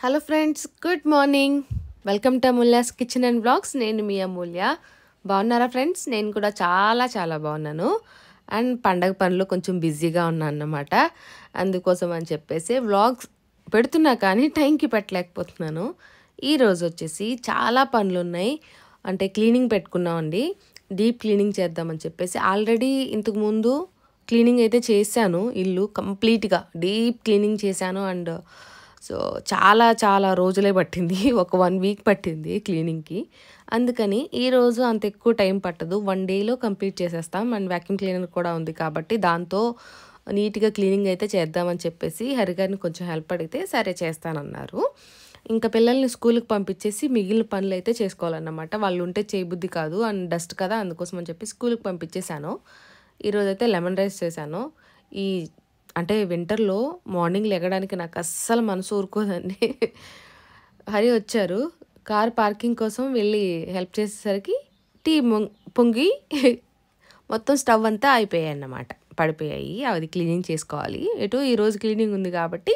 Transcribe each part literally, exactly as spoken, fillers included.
Hello friends, good morning. Welcome to Amulya's kitchen and blogs. నేను మీ అమూల్య. బాగున్నారా ఫ్రెండ్స్? నేను కూడా చాలా చాలా బాగున్నాను. అండ్ పండగ పనులు కొంచెం బిజీగా ఉన్నాను అన్నమాట. అందుకోసం అని చెప్పేసి వ్లాగ్స్ పెడుతున్నా కానీ టైంకి పెట్టలేకపోతున్నాను. ఈరోజు వచ్చేసి చాలా పనులు ఉన్నాయి. అంటే క్లీనింగ్ పెట్టుకున్నామండి. డీప్ క్లీనింగ్ చేద్దామని చెప్పేసి ఆల్రెడీ ఇంతకుముందు క్లీనింగ్ అయితే చేశాను. ఇల్లు కంప్లీట్గా డీప్ క్లీనింగ్ చేశాను. అండ్ సో చాలా చాలా రోజులే పట్టింది. ఒక వన్ వీక్ పట్టింది క్లీనింగ్కి. అందుకని ఈరోజు అంత ఎక్కువ టైం పట్టదు, వన్ డేలో కంప్లీట్ చేసేస్తాం. అండ్ వ్యాక్యూమ్ క్లీనర్ కూడా ఉంది కాబట్టి దాంతో నీట్గా క్లీనింగ్ అయితే చేద్దామని చెప్పేసి హరిగారిని కొంచెం హెల్ప్ అడిగితే సరే చేస్తానన్నారు. ఇంకా పిల్లల్ని స్కూల్కి పంపించేసి మిగిలిన పనులు అయితే చేసుకోవాలన్నమాట. వాళ్ళు ఉంటే చేయబుద్ధి కాదు, అండ్ డస్ట్ కదా, అందుకోసం అని చెప్పి స్కూల్కి పంపించేశాను. ఈరోజైతే లెమన్ రైస్ చేశాను. ఈ అంటే వింటర్లో మార్నింగ్ లెగడానికి నాకు అస్సలు మనసు ఊరుకోదండి. హరి వచ్చారు, కార్ పార్కింగ్ కోసం వెళ్ళి హెల్ప్ చేసేసరికి టీ పొంగి మొత్తం స్టవ్ అంతా అయిపోయాయి అన్నమాట, పడిపోయాయి. అది క్లీనింగ్ చేసుకోవాలి. ఎటు ఈరోజు క్లీనింగ్ ఉంది కాబట్టి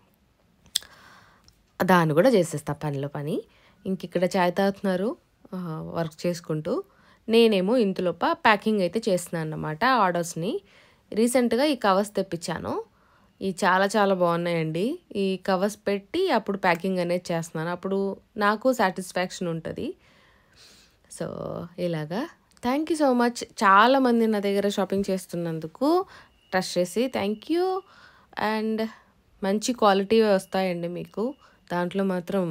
దాన్ని కూడా చేసేస్తా పనిలో పని. ఇంక ఇక్కడ చాయ్ తాగుతున్నారు వర్క్ చేసుకుంటూ. నేనేమో ఇంతలోప ప్యాకింగ్ అయితే చేస్తున్నాను అన్నమాట ఆర్డర్స్ని. రీసెంట్గా ఈ కవర్స్ తెప్పించాను. ఈ చాలా చాలా బాగున్నాయండి. ఈ కవర్స్ పెట్టి అప్పుడు ప్యాకింగ్ అనేది చేస్తున్నాను. అప్పుడు నాకు సాటిస్ఫాక్షన్ ఉంటుంది. సో ఇలాగా థ్యాంక్ యూ సో మచ్. చాలామంది నా దగ్గర షాపింగ్ చేస్తున్నందుకు ట్రస్ట్ చేసి థ్యాంక్ యూ. అండ్ మంచి క్వాలిటీ వస్తాయండి మీకు. దాంట్లో మాత్రం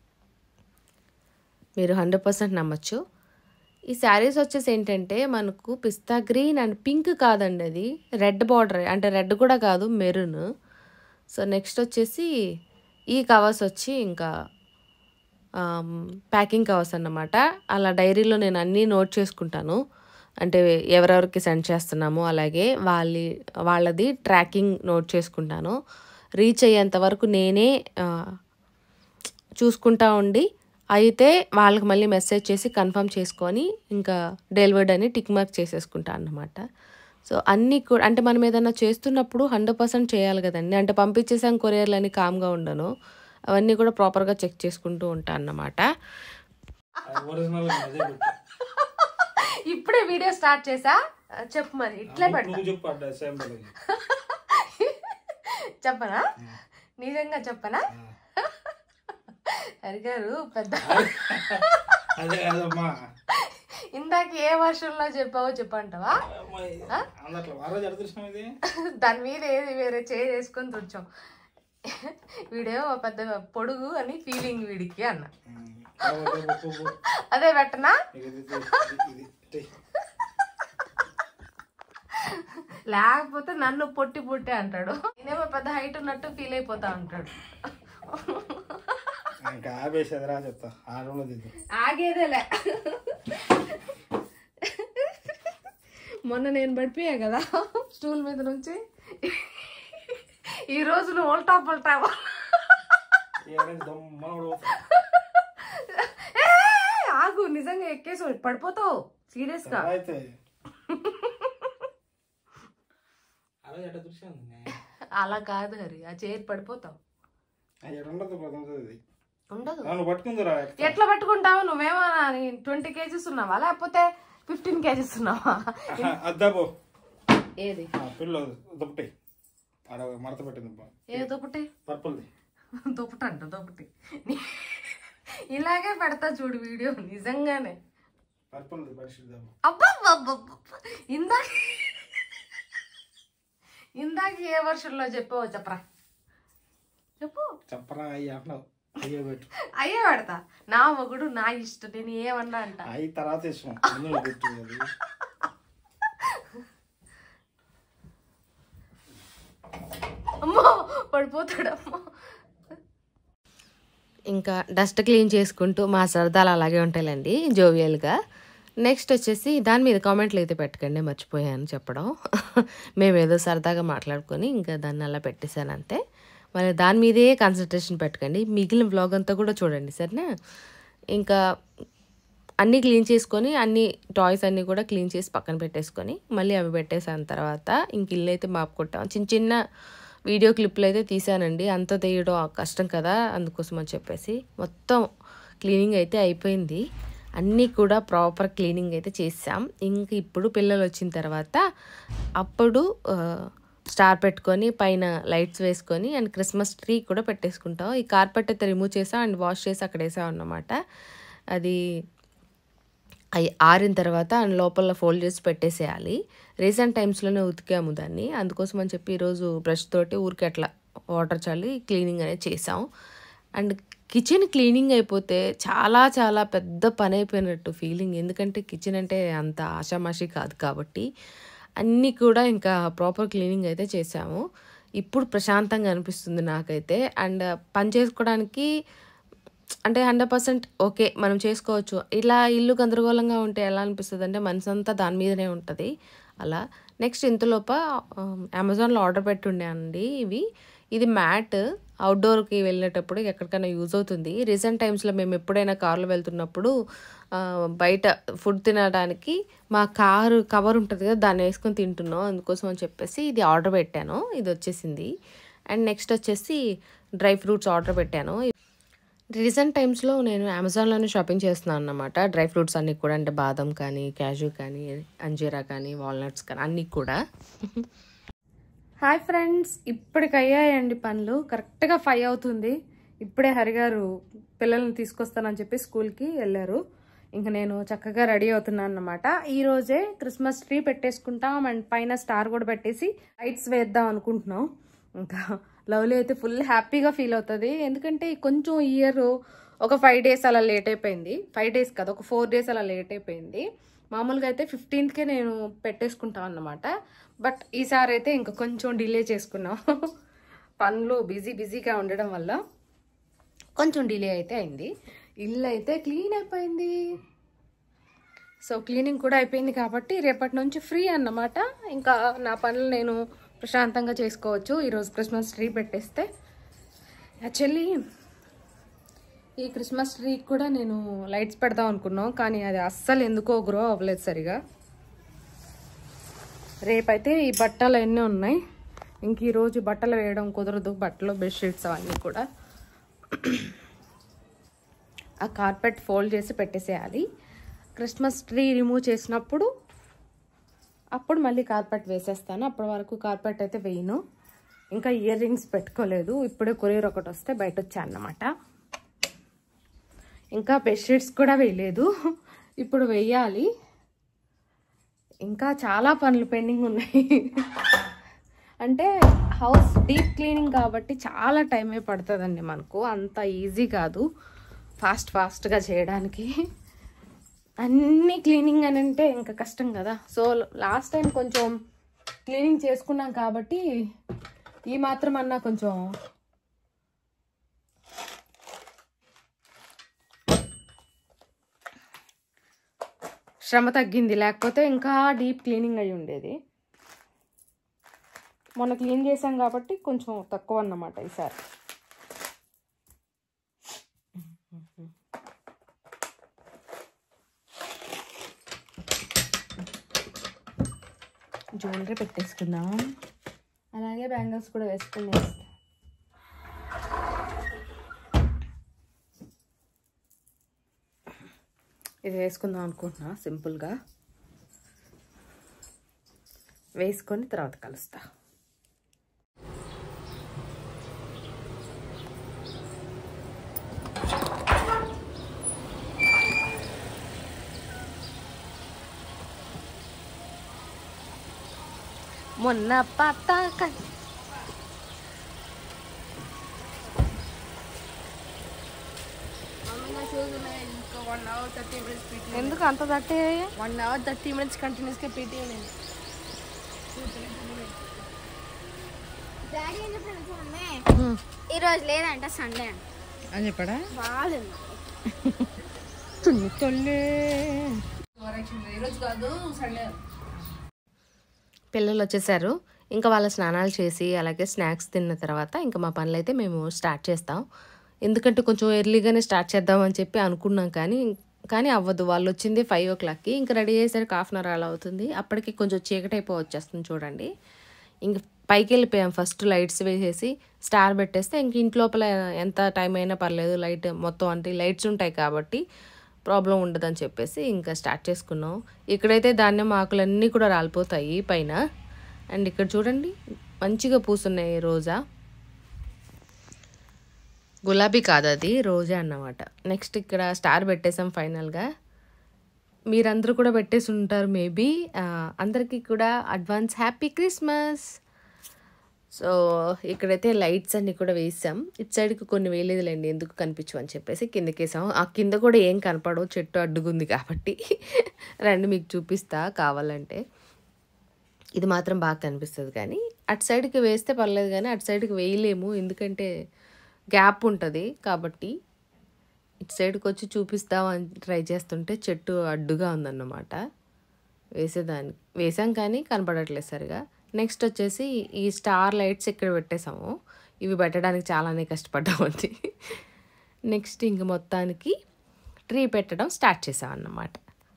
మీరు హండ్రెడ్ పర్సెంట్ నమ్మచ్చు. ఈ శారీస్ వచ్చేసి ఏంటంటే మనకు పిస్తా గ్రీన్ అండ్ పింక్ కాదండి, అది రెడ్ బార్డర్, అంటే రెడ్ కూడా కాదు, మెరూన్. సో నెక్స్ట్ వచ్చేసి ఈ కవర్స్ వచ్చి ఇంకా ప్యాకింగ్ కవర్స్ అన్నమాట. అలా డైరీలో నేను అన్నీ నోట్ చేసుకుంటాను. అంటే ఎవరెవరికి సెండ్ చేస్తున్నామో అలాగే వాళ్ళ వాళ్ళది ట్రాకింగ్ నోట్ చేసుకుంటాను. రీచ్ అయ్యేంత వరకు నేనే చూసుకుంటా ఉండి అయితే వాళ్ళకి మళ్ళీ మెసేజ్ చేసి కన్ఫర్మ్ చేసుకొని ఇంకా డెలివర్డ్ అని టిక్ మార్క్ చేసేసుకుంటా అన్నమాట. సో అన్నీ కూడా అంటే మనం ఏదైనా చేస్తున్నప్పుడు హండ్రెడ్ పర్సెంట్ చేయాలి కదండి. అంటే పంపించేసాం కొరియర్లు అని కామ్గా ఉండను. అవన్నీ కూడా ప్రాపర్గా చెక్ చేసుకుంటూ ఉంటాను అన్నమాట. ఇప్పుడే వీడియో స్టార్ట్ చేసా, చెప్పు మరి ఇట్లే పెడతా. చెప్పనా? నిజంగా చెప్పనా? హరిగారు పెద్ద ఇందాక ఏ వర్షంలో చెప్పావో చెప్పంటావా? దాని మీద ఏది వేరే చేసుకొని తుడిచాం. వీడియో పెద్ద పొడుగు అని ఫీలింగ్ వీడికి అన్న. అదే పెట్టనా? లేకపోతే నన్ను పొట్టి పొట్టి అంటాడు. నేనేమో పెద్ద హైట్ ఉన్నట్టు ఫీల్ అయిపోతా ఉంటాడు. ఆగేదేలే. మొన్న నేను పడిపోయా కదా స్టూల్ మీద నుంచి. ఈ రోజు నువ్వు ఉల్టా పుల్టా ఆగు, నిజంగా ఎక్కేసి పడిపోతావు సీరియస్ గా. అలా కాదు హరి, ఆ చైర్ పడిపోతావు. ఉండదు. ఎట్లా పట్టుకుంటావు? నువ్వేమో ట్వంటీ కేజీస్ ఉన్నావా లేకపోతే ఫిఫ్టీన్ కేజీస్ ఉన్నావా? ఏది దుప్పటి? ఏ దుప్పటి? దుప్పటి అంట దుప్పటి. ఇలాగే పెడతా చూడు వీడియో, నిజంగానే. అబ్బా ఇందాక ఇందాక ఏ వర్షంలో చెప్పావో చెప్పరా, చెప్పు. చెప్పరా అయ్యే పెడతా. నా మొగుడు నా ఇష్టం, నేను ఏమన్నా అంట. అమ్మో పడిపోతాడమ్మో. ఇంకా డస్ట్ క్లీన్ చేసుకుంటూ మా సరదాలు అలాగే ఉంటాయండి జోవియల్గా. నెక్స్ట్ వచ్చేసి దాని మీద కామెంట్లు అయితే పెట్టకండి, మర్చిపోయాను చెప్పడం. మేమేదో సరదాగా మాట్లాడుకొని ఇంకా దాన్ని అలా పెట్టేశాను అంతే. మరి దాని మీదే కాన్సన్ట్రేషన్ పెట్టకండి, మిగిలిన వ్లాగ్ అంతా కూడా చూడండి సరేనా. ఇంకా అన్నీ క్లీన్ చేసుకొని అన్ని టాయ్స్ అన్నీ కూడా క్లీన్ చేసి పక్కన పెట్టేసుకొని మళ్ళీ అవి పెట్టేసిన తర్వాత ఇంక ఇల్లు అయితే మాపు కొట్టాం. చిన్న చిన్న వీడియో క్లిప్లు అయితే తీసానండి. అంత తీయడం కష్టం కదా, అందుకోసం అని చెప్పేసి మొత్తం క్లీనింగ్ అయితే అయిపోయింది. అన్నీ కూడా ప్రాపర్ క్లీనింగ్ అయితే చేసాం. ఇంక ఇప్పుడు పిల్లలు వచ్చిన తర్వాత అప్పుడు స్టార్ పెట్టుకొని పైన లైట్స్ వేసుకొని అండ్ క్రిస్మస్ ట్రీ కూడా పెట్టేసుకుంటాం. ఈ కార్పెట్ అయితే రిమూవ్ చేసాం అండ్ వాష్ చేసి అక్కడ వేసాం అన్నమాట. అది అవి ఆరిన తర్వాత అండ్ లోపల ఫోల్డ్ చేసి పెట్టేసేయాలి. రీసెంట్ టైమ్స్లోనే ఉతికాము దాన్ని, అందుకోసం అని చెప్పి ఈరోజు బ్రష్ తోటి ఊరికి అట్లా వాటర్ చల్లి క్లీనింగ్ అనేది చేసాం. అండ్ కిచెన్ క్లీనింగ్ అయిపోతే చాలా చాలా పెద్ద పని అయిపోయినట్టు ఫీలింగ్. ఎందుకంటే కిచెన్ అంటే అంత ఆషామాషి కాదు కాబట్టి అన్నీ కూడా ఇంకా ప్రాపర్ క్లీనింగ్ అయితే చేసాము. ఇప్పుడు ప్రశాంతంగా అనిపిస్తుంది నాకైతే. అండ్ పని చేసుకోవడానికి అంటే హండ్రెడ్ పర్సెంట్ ఓకే, మనం చేసుకోవచ్చు. ఇలా ఇల్లు గందరగోళంగా ఉంటే ఎలా అనిపిస్తుంది అంటే మనసు అంతా దాని మీదనే ఉంటుంది అలా. నెక్స్ట్ ఇంతలోప అమెజాన్లో ఆర్డర్ పెట్టుండే అండి ఇవి. ఇది మ్యాట్ అవుట్డోర్కి వెళ్ళేటప్పుడు ఎక్కడికైనా యూజ్ అవుతుంది. రీసెంట్ టైమ్స్లో మేము ఎప్పుడైనా కార్లో వెళ్తున్నప్పుడు బయట ఫుడ్ తినడానికి మా కారు కవర్ ఉంటుంది కదా, దాన్ని వేసుకొని తింటున్నాం. అందుకోసం అని చెప్పేసి ఇది ఆర్డర్ పెట్టాను, ఇది వచ్చేసింది. అండ్ నెక్స్ట్ వచ్చేసి డ్రై ఫ్రూట్స్ ఆర్డర్ పెట్టాను. రీసెంట్ టైమ్స్లో నేను అమెజాన్లోనే షాపింగ్ చేస్తున్నాను అన్నమాట. డ్రై ఫ్రూట్స్ అన్నీ కూడా, అంటే బాదం కానీ, క్యాజు కానీ, అంజీరా కానీ, వాల్నట్స్ కానీ అన్నీ కూడా. హాయ్ ఫ్రెండ్స్, ఇప్పటికి అయ్యాయండి పనులు. కరెక్ట్గా ఫైవ్ అవుతుంది. ఇప్పుడే హరిగారు పిల్లల్ని తీసుకొస్తానని చెప్పి స్కూల్కి వెళ్ళారు. ఇంకా నేను చక్కగా రెడీ అవుతున్నాను అన్నమాట. ఈరోజే క్రిస్మస్ ట్రీ పెట్టేసుకుంటాం అండ్ పైన స్టార్ కూడా పెట్టేసి లైట్స్ వేద్దాం అనుకుంటున్నాం. ఇంకా లవ్లీ అయితే ఫుల్ హ్యాపీగా ఫీల్ అవుతుంది. ఎందుకంటే కొంచెం ఇయర్ ఒక ఫైవ్ డేస్ అలా లేట్ అయిపోయింది. ఫైవ్ డేస్ కాదు, ఒక ఫోర్ డేస్ అలా లేట్ అయిపోయింది. మామూలుగా అయితే ఫిఫ్టీన్త్కే నేను పెట్టేసుకుంటాం అన్నమాట. బట్ ఈసారి అయితే ఇంకా కొంచెం డిలే చేసుకున్నాం. పనులు బిజీ బిజీగా ఉండడం వల్ల కొంచెం డిలే అయితే అయింది. ఇల్లు అయితే క్లీన్ అయిపోయింది. సో క్లీనింగ్ కూడా అయిపోయింది కాబట్టి రేపటి నుంచి ఫ్రీ అన్నమాట. ఇంకా నా పనులు నేను ప్రశాంతంగా చేసుకోవచ్చు ఈరోజు క్రిస్మస్ ట్రీ పెట్టేస్తే. యాక్చువల్లీ ఈ క్రిస్మస్ ట్రీకి కూడా నేను లైట్స్ పెడదాం అనుకున్నాం, కానీ అది అస్సలు ఎందుకో గ్రో అవ్వలేదు సరిగా. రేపైతే ఈ బట్టలు ఎన్నో ఉన్నాయి. ఇంక ఈరోజు బట్టలు వేయడం కుదరదు, బట్టలు బెడ్షీట్స్ అవన్నీ కూడా. ఆ కార్పెట్ ఫోల్డ్ చేసి పెట్టేసేయాలి. క్రిస్మస్ ట్రీ రిమూవ్ చేసినప్పుడు అప్పుడు మళ్ళీ కార్పెట్ వేసేస్తాను. అప్పటి వరకు కార్పెట్ అయితే వేయను. ఇంకా ఇయర్ రింగ్స్ పెట్టుకోలేదు, ఇప్పుడే కొరియర్ ఒకటి వస్తే బయట వచ్చాయన్నమాట. ఇంకా బెడ్షీట్స్ కూడా వేయలేదు, ఇప్పుడు వేయాలి. ఇంకా చాలా పనులు పెండింగ్ ఉన్నాయి. అంటే హౌస్ డీప్ క్లీనింగ్ కాబట్టి చాలా టైమే పడుతుందండి మనకు. అంత ఈజీ కాదు ఫాస్ట్ ఫాస్ట్గా చేయడానికి. అన్నీ క్లీనింగ్ అని అంటే ఇంకా కష్టం కదా. సో లాస్ట్ టైం కొంచెం క్లీనింగ్ చేసుకున్నాం కాబట్టి ఈ మాత్రం అన్నా కొంచెం శ్రమ తగ్గింది, లేకపోతే ఇంకా డీప్ క్లీనింగ్ అయి ఉండేది. మొన్న క్లీన్ చేసాం కాబట్టి కొంచెం తక్కువ అన్నమాట ఈసారి. జ్యువెలరీ పెట్టేసుకుందాం, అలాగే బ్యాంగిల్స్ కూడా వేసుకుని వేస్తాం. ఇది వేసుకుందాం అనుకుంటున్నా సింపుల్గా. వేసుకొని తర్వాత కలుస్తా. మొన్న పతాక ఎందుకు అంత తట్టే? వన్ అవర్ థర్టీ మినిట్స్ కంటిన్యూస్గా పీటీ నేను. ఈరోజు లేదంట, సండే అంట అని చెప్పాడా? బాగాలేదు. ఈరోజు కాదు, సండే. పిల్లలు వచ్చేసారు. ఇంకా వాళ్ళ స్నానాలు చేసి అలాగే స్నాక్స్ తిన్న తర్వాత ఇంకా మా పనులు అయితే మేము స్టార్ట్ చేస్తాం. ఎందుకంటే కొంచెం ఎర్లీగానే స్టార్ట్ చేద్దామని చెప్పి అనుకున్నాం, కానీ కానీ అవ్వదు. వాళ్ళు వచ్చింది ఫైవ్ ఓ క్లాక్కి, ఇంకా రెడీ అయ్యేసరికి హాఫ్ అన్ అవర్ అలా అవుతుంది. అప్పటికి కొంచెం చీకటి అయిపో వచ్చేస్తుంది చూడండి. ఇంక పైకి వెళ్ళిపోయాం. ఫస్ట్ లైట్స్ వేసేసి స్టార్ పెట్టేస్తే ఇంక ఇంటి లోపల ఎంత టైం అయినా పర్లేదు, లైట్ మొత్తం అంటే లైట్స్ ఉంటాయి కాబట్టి ప్రాబ్లం ఉండదని చెప్పేసి ఇంకా స్టార్ట్ చేసుకున్నాం. ఇక్కడైతే ధాన్యం ఆకులన్నీ కూడా రాలిపోతాయి పైన. అండ్ ఇక్కడ చూడండి మంచిగా పూసున్నాయి రోజా. గులాబీ కాదు, అది రోజా అన్నమాట. నెక్స్ట్ ఇక్కడ స్టార్ పెట్టేసాం ఫైనల్గా. మీరందరూ కూడా పెట్టేసి ఉంటారు మేబీ. అందరికీ కూడా అడ్వాన్స్ హ్యాపీ క్రిస్మస్. సో ఇక్కడైతే లైట్స్ అన్నీ కూడా వేసాం. ఇటు సైడ్కి కొన్ని వేయలేదులేండి, ఎందుకు కనిపించు అని చెప్పేసి కిందకి వేసాం. ఆ కింద కూడా ఏం కనపడవు, చెట్టు అడ్డుగుంది కాబట్టి. రండి మీకు చూపిస్తా కావాలంటే. ఇది మాత్రం బాగా కనిపిస్తుంది, కానీ అటు సైడ్కి వేస్తే పర్లేదు, కానీ అటు సైడ్కి వేయలేము ఎందుకంటే గ్యాప్ ఉంటుంది కాబట్టి. ఇటు సైడ్కి వచ్చి చూపిస్తామని ట్రై చేస్తుంటే చెట్టు అడ్డుగా ఉందన్నమాట. వేసేదానికి వేసాం కానీ కనపడట్లేదు సరిగా. నెక్స్ట్ వచ్చేసి ఈ స్టార్ లైట్స్ ఇక్కడ పెట్టేసాము. ఇవి పెట్టడానికి చాలానే కష్టపడ్డామండి. నెక్స్ట్ ఇంక మొత్తానికి ట్రీ పెట్టడం స్టార్ట్ చేసాం అన్నమాట.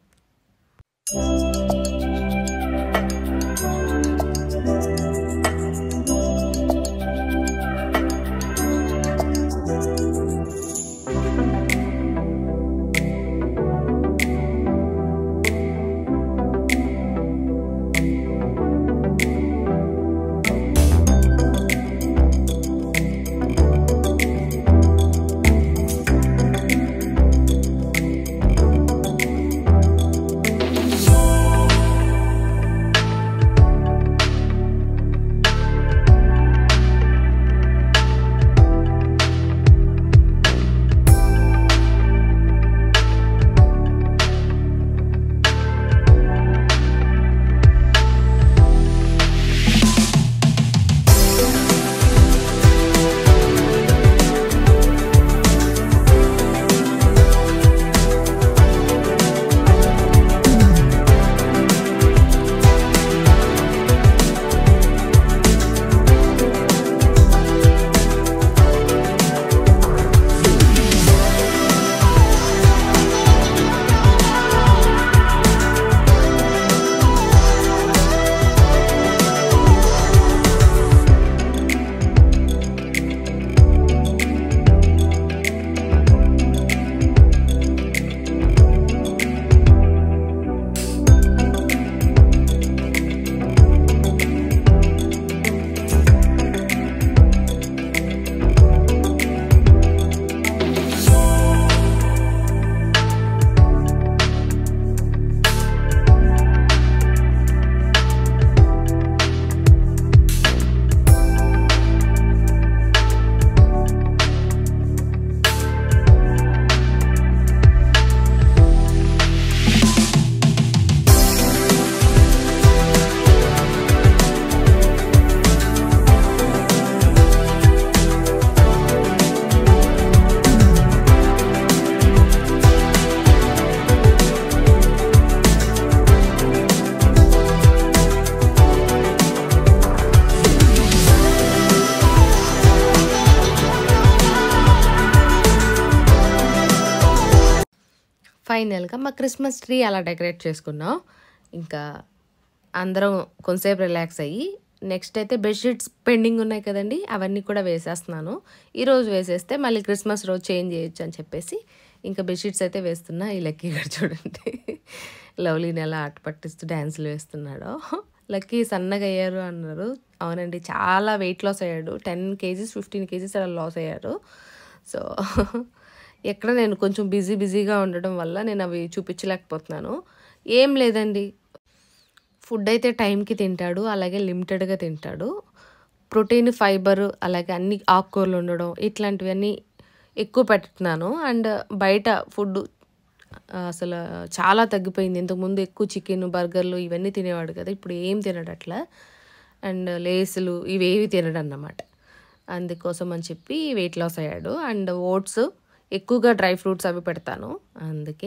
ఫైనల్గా మా క్రిస్మస్ ట్రీ అలా డెకరేట్ చేసుకున్నాం. ఇంకా అందరం కొంతసేపు రిలాక్స్ అయ్యి నెక్స్ట్ అయితే బెడ్షీట్స్ పెండింగ్ ఉన్నాయి కదండి, అవన్నీ కూడా వేసేస్తున్నాను. ఈరోజు వేసేస్తే మళ్ళీ క్రిస్మస్ రోజు చేంజ్ చేయొచ్చు అని చెప్పేసి ఇంకా బెడ్షీట్స్ అయితే వేస్తున్నా. ఈ లక్కీ గారు చూడండి, లవ్లీని ఎలా ఆట పట్టిస్తూ డ్యాన్సులు వేస్తున్నాడో. లక్కీ సన్నగా అయ్యారు అన్నారు. అవునండి, చాలా వెయిట్ లాస్ అయ్యాడు. టెన్ కేజీస్ ఫిఫ్టీన్ కేజీస్ అలా లాస్ అయ్యారు. సో ఎక్కడ నేను కొంచెం బిజీ బిజీగా ఉండడం వల్ల నేను అవి చూపించలేకపోతున్నాను. ఏం లేదండి, ఫుడ్ అయితే టైంకి తింటాడు, అలాగే లిమిటెడ్గా తింటాడు. ప్రోటీన్, ఫైబర్, అలాగే అన్ని ఆకుకూరలు ఉండడం ఇట్లాంటివన్నీ ఎక్కువ పెడుతున్నాను. అండ్ బయట ఫుడ్ అసలు చాలా తగ్గిపోయింది. ఇంతకుముందు ఎక్కువ చికెన్, బర్గర్లు ఇవన్నీ తినేవాడు కదా, ఇప్పుడు ఏం తినడు అట్లా. అండ్ లేసులు ఇవేవి తినడు అన్నమాట. అందుకోసం అని చెప్పి వెయిట్ లాస్ అయ్యాడు. అండ్ ఓట్స్, ఎక్కువగా డ్రై ఫ్రూట్స్ అవి పెడతాను, అందుకే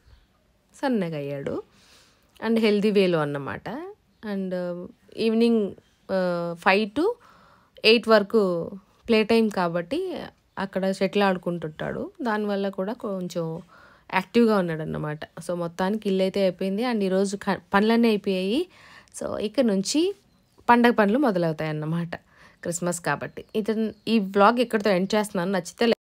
సన్నగా అయ్యాడు. అండ్ హెల్దీ వేలో అన్నమాట. And evening five to eight వరకు ప్లే టైం కాబట్టి అక్కడ షటిల్ ఆడుకుంటుంటాడు. దానివల్ల కూడా కొంచెం యాక్టివ్గా ఉన్నాడు అన్నమాట. సో మొత్తానికి ఇల్లు అయితే అయిపోయింది. అండ్ ఈరోజు పనులన్నీ అయిపోయాయి. సో ఇక్కడ నుంచి పండగ పనులు మొదలవుతాయి అన్నమాట. క్రిస్మస్ కాబట్టి. ఇది ఈ వ్లాగ్ ఇక్కడితో ఎండ్ చేస్తున్నాను. నచ్చితే